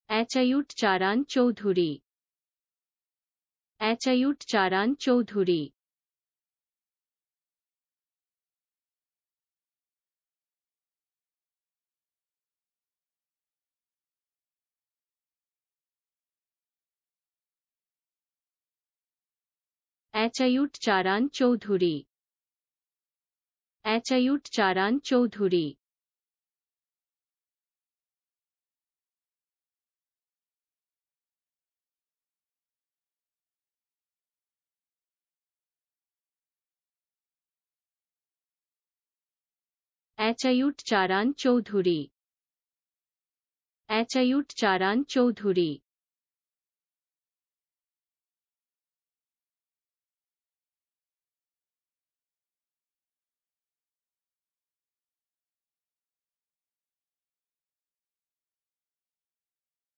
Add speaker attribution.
Speaker 1: অ্যাচায়ুট চারান Chowdhury, অ্যাচায়ুট চারান Chowdhury, অ্যাচায়ুট চারান Chowdhury, অ্যাচায়ুট চারান Chowdhury, অ্যাচায়ুট চারান Chowdhury, অ্যাচায়ুট চারান Chowdhury.